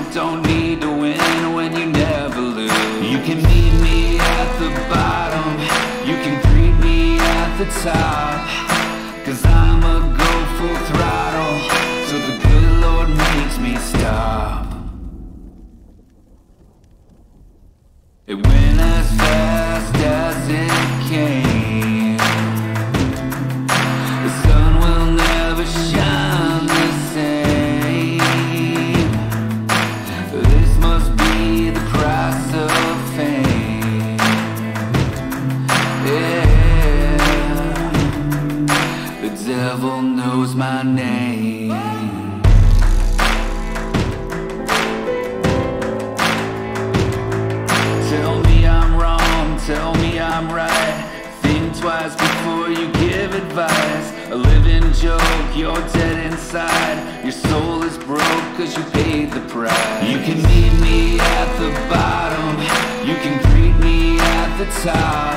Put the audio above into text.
don't need to win when you never lose. You can meet me at the bottom, you can greet me at the top, 'cause I'ma go full throttle till the good Lord makes me stop. It went as fast as it came. The sun will never shine the same. This must be the price of fame. Yeah, the devil knows my name. Tell me I'm wrong, tell me I'm right. Think twice before you give advice. A living joke, you're dead inside. Your soul is broke 'cause you paid the price. You can meet me at the bottom, you can greet me at the top,